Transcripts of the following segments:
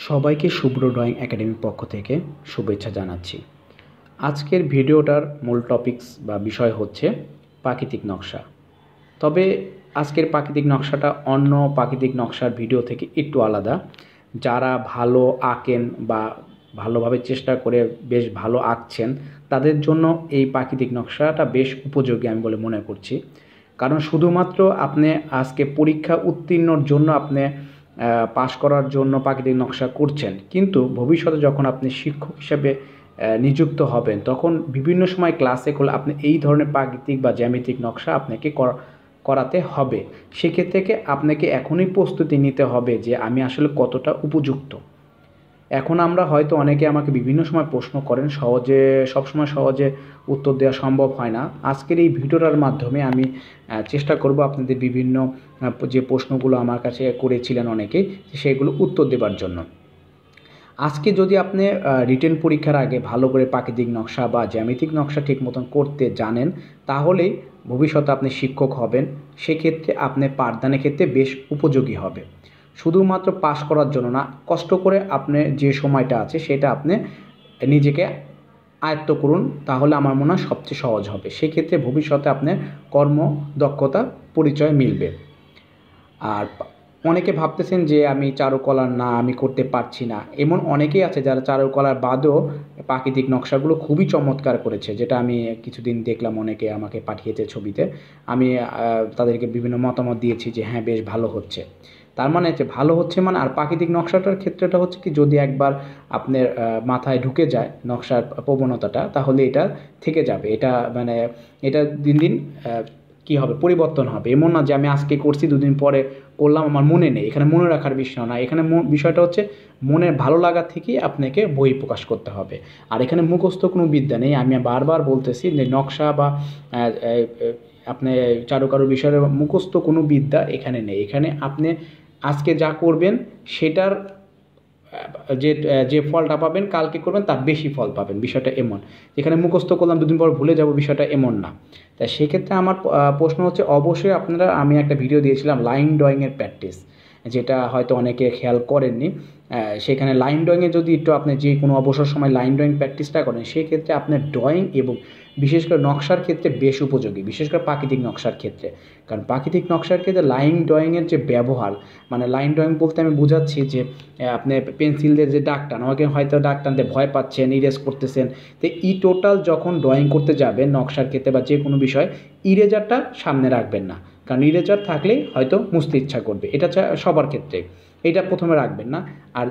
সবাইকে শুভ্র ড্রয়িং একাডেমির পক্ষ থেকে শুভেচ্ছা জানাচ্ছি। আজকের ভিডিওটার মূল টপিকস বা বিষয় হচ্ছে প্রাকৃতিক নকশা। তবে আজকের প্রাকৃতিক নকশাটা অন্য প্রাকৃতিক নকশার ভিডিও থেকে একটু আলাদা। যারা ভালো আঁকেন বা ভালোভাবে চেষ্টা করে বেশ ভালো আঁকছেন তাদের জন্য এই প্রাকৃতিক নকশাটা বেশ উপযোগী আমি বলে মনে করছি। কারণ শুধুমাত্র আপনি আজকে পরীক্ষা উত্তীর্ণর জন্য আপনি পাশ করার জন্য প্রাকৃতিক নকশা করছেন, কিন্তু ভবিষ্যতে যখন আপনি শিক্ষক হিসেবে নিযুক্ত হবেন তখন বিভিন্ন সময় ক্লাসে করলে আপনি এই ধরনের প্রাকৃতিক বা জ্যামিতিক নকশা আপনাকে করাতে হবে। সেক্ষেত্রে আপনাকে এখনই প্রস্তুতি নিতে হবে যে আমি আসলে কতটা উপযুক্ত। এখন আমরা হয়তো অনেকে আমাকে বিভিন্ন সময় প্রশ্ন করেন, সবসময় সহজে উত্তর দেওয়া সম্ভব হয় না। আজকের এই ভিডিওটার মাধ্যমে আমি চেষ্টা করব আপনাদের বিভিন্ন যে প্রশ্নগুলো আমার কাছে করেছিলেন অনেকে, সেগুলো উত্তর দেবার জন্য। আজকে যদি আপনি রিটেন পরীক্ষার আগে ভালো করে প্রাকৃতিক নকশা বা জ্যামিতিক নকশা ঠিক মতন করতে জানেন, তাহলেই ভবিষ্যতে আপনি শিক্ষক হবেন। সেক্ষেত্রে আপনি পাঠদানের ক্ষেত্রে বেশ উপযোগী হবে। শুধুমাত্র পাস করার জন্য না, কষ্ট করে আপনি যে সময়টা আছে সেটা আপনি নিজেকে আয়ত্ত করুন, তাহলে আমার মনে হয় সবচেয়ে সহজ হবে। সেক্ষেত্রে ভবিষ্যতে আপনার কর্মদক্ষতা পরিচয় মিলবে। আর অনেকে ভাবতেছেন যে আমি চারুকলার না, আমি করতে পারছি না। এমন অনেকেই আছে যারা চারুকলার বাদেও প্রাকৃতিক নকশাগুলো খুবই চমৎকার করেছে, যেটা আমি কিছুদিন দেখলাম, অনেকে আমাকে পাঠিয়েছে ছবিতে। আমি তাদেরকে বিভিন্ন মতামত দিয়েছি যে হ্যাঁ, বেশ ভালো হচ্ছে। তার মানে হচ্ছে ভালো হচ্ছে মানে। আর প্রাকৃতিক নকশাটার ক্ষেত্রেটা হচ্ছে কি, যদি একবার আপনার মাথায় ঢুকে যায় নকশার প্রবণতাটা, তাহলে এটা থেকে যাবে। এটা দিন দিন কী হবে, পরিবর্তন হবে। এমন না যে আমি আজকে করছি, দুদিন পরে করলাম, আমার মনে নেই। এখানে মনে রাখার বিষয় না, এখানে বিষয়টা হচ্ছে মনের ভালো লাগা থেকেই আপনাকে বই প্রকাশ করতে হবে। আর এখানে মুখস্থ কোনো বিদ্যা নেই। আমি বারবার বলতেছি যে নকশা বা আপনি চারুকারু বিষয়ের মুখস্থ কোনো বিদ্যা এখানে নেই। এখানে আপনি আজকে যা করবেন সেটার যে ফলটা পাবেন, কালকে করবেন তার বেশি ফল পাবেন। বিষয়টা এমন, যেখানে মুখস্থ করলাম দুদিন পর ভুলে যাব, বিষয়টা এমন না। তাই সেক্ষেত্রে আমার প্রশ্ন হচ্ছে, অবশ্যই আপনারা, আমি একটা ভিডিও দিয়েছিলাম লাইন ড্রয়িংয়ের প্র্যাকটিস, যেটা হয়তো অনেকে খেয়াল করেননি। সেখানে লাইন ড্রয়িংয়ে যদি একটু আপনি যে কোনো অবসর সময় লাইন ড্রয়িং প্র্যাকটিসটা করেন, সেক্ষেত্রে আপনার ড্রয়িং এবং বিশেষ করে নকশার ক্ষেত্রে বেশ উপযোগী, বিশেষ করে প্রাকৃতিক নকশার ক্ষেত্রে। কারণ প্রাকৃতিক নকশার ক্ষেত্রে লাইন ড্রয়িংয়ের যে ব্যবহার, মানে লাইন ড্রয়িং বলতে আমি বোঝাচ্ছি যে আপনি পেন্সিল দিয়ে যে দাগ টান, আমাকে হয়তো দাগ টানতে ভয় পাচ্ছেন, ইরেজ করতেছেন, তো টোটাল যখন ড্রয়িং করতে যাবেন নকশার ক্ষেত্রে বা যে কোনো বিষয়, ইরেজারটা সামনে রাখবেন না। কারণ ইরেজার থাকলেই হয়তো মুছতে ইচ্ছা করবে, এটা সবার ক্ষেত্রে, এটা প্রথমে রাখবেন না।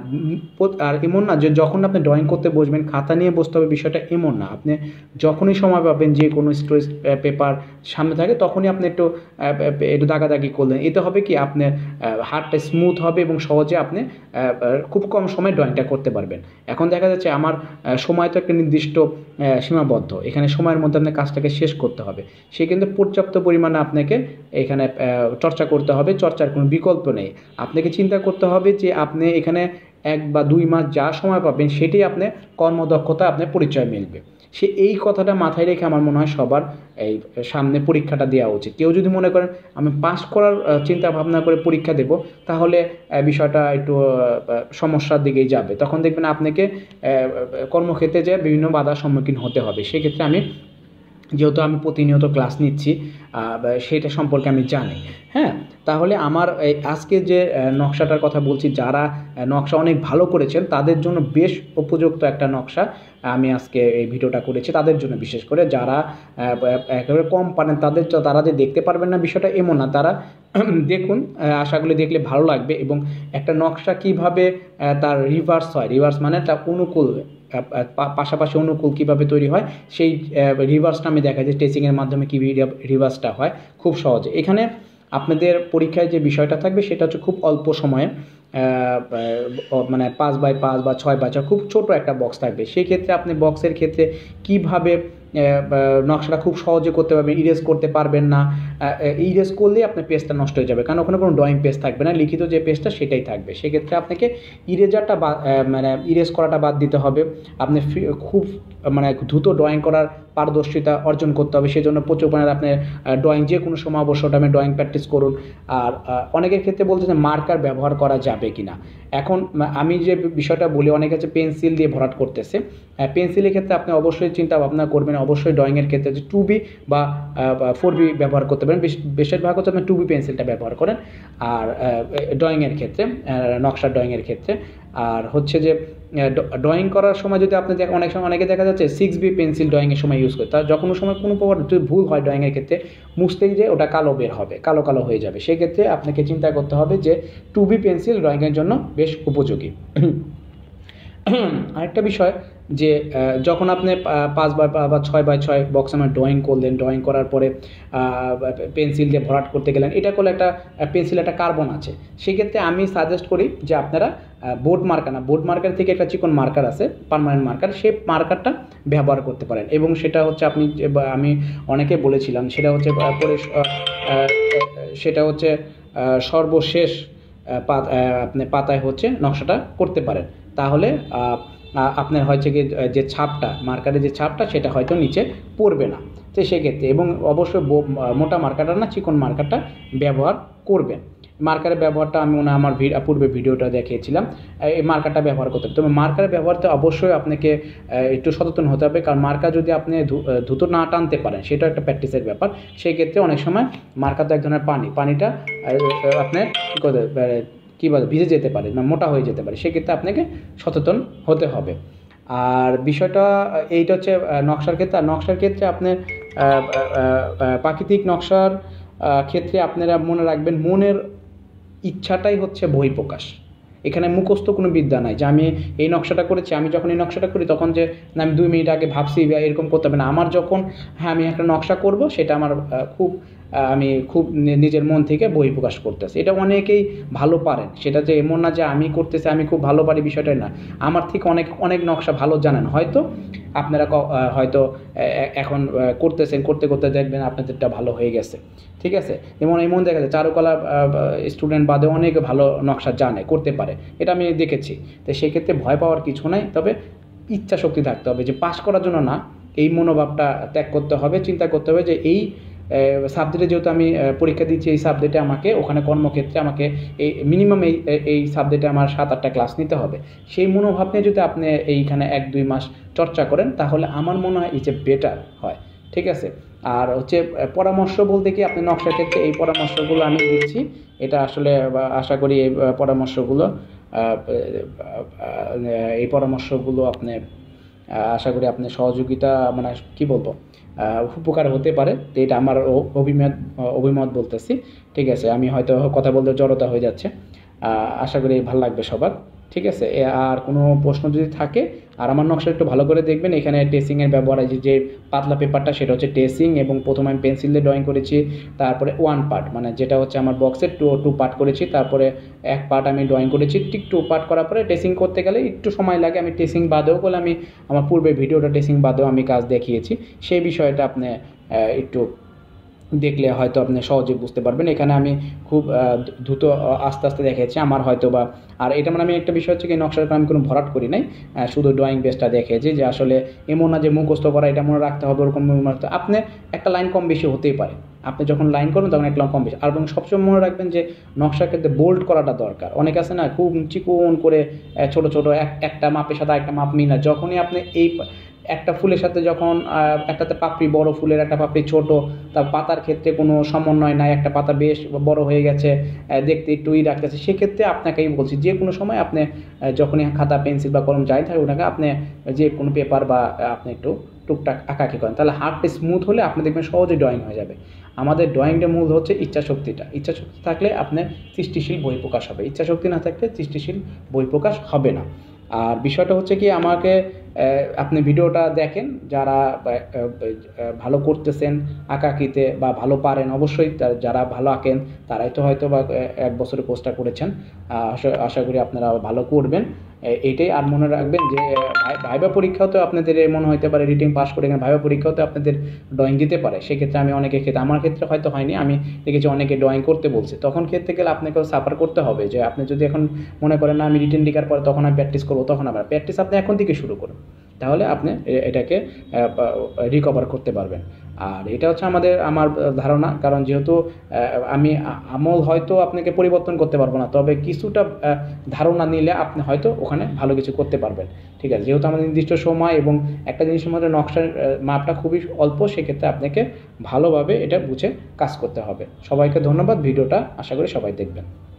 আর এমন না যে যখন আপনি ড্রয়িং করতে বসবেন খাতা নিয়ে বসতে হবে, বিষয়টা এমন না। আপনি যখনই সময় পাবেন, যে কোনো স্টোরেজ পেপার সামনে থাকে, তখনই আপনি একটু দাগাদাগি করলেন। এতে হবে কি, আপনার হাতটা স্মুথ হবে এবং সহজে আপনি খুব কম সময়ে ড্রয়িংটা করতে পারবেন। এখন দেখা যাচ্ছে আমার সময় তো একটা নির্দিষ্ট সীমাবদ্ধ, এখানে সময়ের মধ্যে আপনার কাজটাকে শেষ করতে হবে। সে কিন্তু পর্যাপ্ত পরিমাণে আপনাকে এখানে চর্চা করতে হবে, চর্চার কোনো বিকল্প নেই। আপনাকে চিন্তা করতে হবে যে আপনি এখানে 1 বা 2 মাস যা সময় পাবেন সেটাই আপনি কর্মদক্ষতা আপনার পরিচয় মিলবে। এই কথাটা মাথায় রেখে আমার মনে হয় সবার এই সামনে পরীক্ষাটা দেওয়া উচিত। কেউ যদি মনে করেন আমি পাস করার চিন্তা ভাবনা করে পরীক্ষা দেব, তাহলে বিষয়টা একটু সমস্যার দিকেই যাবে। তখন দেখবেন আপনাকে কর্মক্ষেত্রে যে বিভিন্ন বাধার সম্মুখীন হতে হবে। সেক্ষেত্রে যেহেতু আমি প্রতিনিয়ত ক্লাস নিচ্ছি, সেটা সম্পর্কে আমি জানি। হ্যাঁ, তাহলে আমার আজকে যে নকশাটার কথা বলছি, যারা নকশা অনেক ভালো করেছেন তাদের জন্য বেশ উপযুক্ত একটা নকশা আমি আজকে এই ভিডিওটা করেছি। তাদের জন্য বিশেষ করে যারা একেবারে কম পারেন, তারা যে দেখতে পারবেন না বিষয়টা এমন না, তারা দেখুন, আশাগুলি দেখলে ভালো লাগবে। এবং একটা নকশা কিভাবে তার রিভার্স হয়, রিভার্স মানে তার অনুকূল, পাশাপাশি অনুকূল কীভাবে তৈরি হয়, সেই রিভার্সটা আমি দেখা যায় টেচিংয়ের মাধ্যমে কী রিভার্সটা হয় খুব সহজে। এখানে আপনাদের পরীক্ষায় যে বিষয়টা থাকবে সেটা হচ্ছে খুব অল্প সময়ে, মানে 5x5 বা 6x6 খুব ছোট একটা বক্স থাকবে। সেই ক্ষেত্রে আপনি বক্সের ক্ষেত্রে কীভাবে নকশাটা খুব সহজে করতে পারবেন, ইরেজ করতে পারবেন না। ইরেজ করলেই আপনার পেজটা নষ্ট হয়ে যাবে, কারণ ওখানে কোনো ড্রয়িং পেজ থাকবে না, লিখিত যে পেজটা সেটাই থাকবে। সেক্ষেত্রে আপনাকে ইরেজারটা মানে ইরেজ করাটা বাদ দিতে হবে। আপনি খুব মানে দ্রুত ড্রয়িং করার পারদর্শিতা অর্জন করতে হবে, সেজন্য প্রচুর পরিমাণে আপনি ড্রয়িং যে কোনো সময় অবসর টাইমে ড্রয়িং প্র্যাকটিস করুন। আর অনেকের ক্ষেত্রে বলতে যে মার্কার ব্যবহার করা যাবে কি না। এখন আমি যে বিষয়টা বলি, অনেকে হচ্ছে পেন্সিল দিয়ে ভরাট করতেছে। পেন্সিলের ক্ষেত্রে আপনি অবশ্যই চিন্তা ভাবনা করবেন, অবশ্যই ড্রয়িংয়ের ক্ষেত্রে যে 2B বা 4B ব্যবহার করতে পারেন। বেশিরভাগ হচ্ছে আপনি 2B পেন্সিলটা ব্যবহার করেন আর ড্রয়িংয়ের ক্ষেত্রে, নকশার ড্রয়িংয়ের ক্ষেত্রে। আর হচ্ছে যে ড্রয়িং করার সময় যদি আপনি অনেক সময় অনেকে দেখা যাচ্ছে 6B পেন্সিল ড্রয়িংয়ের সময় ইউজ করে, তার যখন সময় কোনো প্রকার যদি ভুল হয় ড্রয়িংয়ের ক্ষেত্রে, মুছতেই যে ওটা কালো বের হবে, কালো কালো হয়ে যাবে। সেক্ষেত্রে আপনাকে চিন্তা করতে হবে যে 2B পেন্সিল ড্রয়িংয়ের জন্য বেশ উপযোগী। আরেকটা বিষয় যে যখন আপনি 5x বা 6x6 বক্স আমার ড্রয়িং করলেন, ড্রয়িং করার পরে পেন্সিল দিয়ে ভরাট করতে গেলেন, এটা করলে একটা পেন্সিল একটা কার্বন আছে। সেক্ষেত্রে আমি সাজেস্ট করি যে আপনারা বোর্ড মার্কার না, বোর্ড মার্কার থেকে একটা চিকন মার্কার আছে, পার্মানেন্ট মার্কার, সেই মার্কারটা ব্যবহার করতে পারেন। এবং সেটা হচ্ছে আমি অনেকে বলেছিলাম, সেটা হচ্ছে সর্বশেষ আপনি পাতায় হচ্ছে নকশাটা করতে পারেন। তাহলে আপনার হচ্ছে কি যে ছাপটা, মার্কারের যে ছাপটা, সেটা হয়তো নিচে পড়বে না। তো সেক্ষেত্রে এবং অবশ্যই মোটা মার্কারটা না, চিকন মার্কারটা ব্যবহার করবেন। মার্কারের ব্যবহারটা আমি আমার পূর্বে ভিডিওটা দেখিয়েছিলাম, এই মার্কারটা ব্যবহার করতে হবে। তবে মার্কারের ব্যবহারতে অবশ্যই আপনাকে একটু সচেতন হতে হবে, কারণ মার্কার যদি আপনি দ্রুত না টানতে পারেন, সেটা একটা প্র্যাকটিসের ব্যাপার। সেই ক্ষেত্রে অনেক সময় মার্কার তো এক ধরনের পানিটা আপনার কী বলে ভিজে যেতে পারে, মোটা হয়ে যেতে পারে। সেক্ষেত্রে আপনাকে সচেতন হতে হবে। আর বিষয়টা এইটা হচ্ছে নকশার ক্ষেত্রে। আর নকশার ক্ষেত্রে আপনার প্রাকৃতিক নকশার ক্ষেত্রে আপনারা মনে রাখবেন, মনের ইচ্ছাটাই হচ্ছে বহিঃপ্রকাশ। এখানে মুখস্থ কোনো বিদ্যা নাই যে আমি এই নকশাটা করেছি, আমি যখন এই নকশাটা করি তখন যে আমি 2 মিনিট আগে ভাবছি বা এরকম করতে হবে না। আমার যখন আমি একটা নকশা করব, সেটা আমার আমি খুব নিজের মন থেকে বহিঃপ্রকাশ করতেছি। এটা অনেকেই ভালো পারেন, সেটা যে এমন না যে আমি করতেছি আমি খুব ভালো পারি, বিষয়টাই না। আমার থেকে অনেক নকশা ভালো জানেন, হয়তো আপনারা হয়তো এখন করতে করতে দেখবেন আপনাদেরটা ভালো হয়ে গেছে। ঠিক আছে, এমন দেখা যায় চারুকলা স্টুডেন্ট বাদে অনেক ভালো নকশা জানে, করতে পারে, এটা আমি দেখেছি। তো সেক্ষেত্রে ভয় পাওয়ার কিছু নাই, তবে ইচ্ছা শক্তি থাকতে হবে যে পাস করার জন্য না, এই মনোভাবটা ত্যাগ করতে হবে। চিন্তা করতে হবে যে এই সাবজেক্টে যেহেতু আমি পরীক্ষা দিচ্ছি, এই সাবজেক্টে আমাকে ওখানে কর্মক্ষেত্রে আমাকে মিনিমাম এই সাবজেক্টে আমার 7-8টা ক্লাস নিতে হবে। সেই মনোভাব নিয়ে যদি আপনি এইখানে 1-2 মাস চর্চা করেন, তাহলে আমার মনে হয় এই যে বেটার হয়। ঠিক আছে। আর হচ্ছে পরামর্শ বলতে কি, আপনি নকশার ক্ষেত্রে এই পরামর্শগুলো আমি দিচ্ছি, এটা আসলে আশা করি এই পরামর্শগুলো আপনি আশা করি আপনার সহযোগিতা মানে কি বলবো উপকার হতে পারে। তো এটা আমার অভিমত বলতেছি। ঠিক আছে, আমি হয়তো কথা বলতে জড়তা হয়ে যাচ্ছে, আশা করি ভালো লাগবে সবার। ঠিক আছে, আর কোনো প্রশ্ন যদি থাকে, আর আমার নকশা একটু ভালো করে দেখবেন, এখানে টেসিংয়ের ব্যবহার আছে। যে পাতলা পেপারটা সেটা হচ্ছে টেসিং, এবং প্রথমে আমি পেন্সিল দিয়ে ড্রয়িং করেছি, তারপরে 1 পার্ট মানে যেটা হচ্ছে আমার বক্সের 2 পার্ট করেছি, তারপরে 1 পার্ট আমি ড্রয়িং করেছি। ঠিক 2 পার্ট করার পরে টেসিং করতে গেলে একটু সময় লাগে, আমি টেসিং বাদেও বলে আমি আমার পূর্বে ভিডিওটা টেসিং বাদেও আমি কাজ দেখিয়েছি, সেই বিষয়টা আপনি একটু দেখলে হয়তো আপনি সহজে বুঝতে পারবেন। এখানে আমি খুব দ্রুত আস্তে আস্তে দেখিয়েছি আমার হয়তো বা। আর এটা মানে আমি একটা বিষয় হচ্ছে কি, নকশার আমি কোনো ভরাট করি নাই, শুধু ড্রয়িং বেসটা দেখিয়েছি। যে আসলে এমন না যে মুখস্থ করা, এটা মনে রাখতে হবে, ওরকম আপনি একটা লাইন কম বেশি হতেই পারে। আপনি যখন লাইন করবেন তখন একটা কম বেশি। আর এবং সবসময় মনে রাখবেন যে নকশার ক্ষেত্রে বোল্ড করাটা দরকার। অনেক আছে না খুব চিকন করে ছোট ছোট একটা মাপের সাথে একটা মাপ মিল না। যখনই আপনি এই একটা ফুলের সাথে যখন একটাতে পাপড়ি বড়, ফুলের একটা পাপড়ি ছোট, তার পাতার ক্ষেত্রে কোনো সমন্বয় নাই, একটা পাতা বেশ বড় হয়ে গেছে, দেখতে একটু রাখতেছে, সেক্ষেত্রে আপনাকেই বলছি যে কোনো সময় আপনি যখনই খাতা পেন্সিল বা কলম যাই থাকে ওটাকে আপনি যে কোনো পেপার বা আপনি একটু টুকটাক আঁকাকি করেন, তাহলে হাতটা স্মুথ হলে আপনি দেখবেন সহজে ড্রয়িং হয়ে যাবে। আমাদের ড্রয়িংটা মূল হচ্ছে ইচ্ছাশক্তিটা। ইচ্ছাশক্তি থাকলে আপনার সৃষ্টিশীল বহিঃপ্রকাশ হবে, ইচ্ছাশক্তি না থাকলে সৃষ্টিশীল বহিঃপ্রকাশ হবে না। আর বিষয়টা হচ্ছে কি, আমাকে আপনি ভিডিওটা দেখেন, যারা ভালো করতেছেন আঁকাআঁকিতে বা ভালো পারেন, অবশ্যই যারা ভালো আঁকেন তারাই তো হয়তো বা 1 বছরের কোর্সটা করেছেন, আশা করি আপনারা ভালো করবেন। এইটাই। আর মনে রাখবেন যে ভাইবা পরীক্ষাতেও আপনাদের মনে হতে পারে রিটিং পাস করে এখানে ভাইবা পরীক্ষাতেও আপনাদের ড্রয়িং দিতে পারে। সেক্ষেত্রে আমি অনেকের ক্ষেত্রে, আমার ক্ষেত্রে হয়তো হয়নি, আমি দেখেছি অনেকে ড্রয়িং করতে বলছে। তখন ক্ষেত্রে গেলে আপনাকেও সাফার করতে হবে। যে আপনি যদি এখন মনে করেন না আমি রিটেন দেওয়ার পরে তখন আমি প্র্যাকটিস করবো, তখন আবার প্র্যাকটিস আপনি এখন থেকে শুরু করুন, তাহলে আপনি এটাকে রিকভার করতে পারবেন। আর এটা হচ্ছে আমার ধারণা, কারণ যেহেতু আমি আমল হয়তো আপনাকে পরিবর্তন করতে পারবো না, তবে কিছুটা ধারণা নিলে আপনি হয়তো ওখানে ভালো কিছু করতে পারবেন। ঠিক আছে, যেহেতু আমাদের নির্দিষ্ট সময় এবং একটা জিনিসের মধ্যে নকশার মাপটা খুবই অল্প, সেক্ষেত্রে আপনাকে ভালোভাবে এটা বুঝে কাজ করতে হবে। সবাইকে ধন্যবাদ, ভিডিওটা আশা করি সবাই দেখবেন।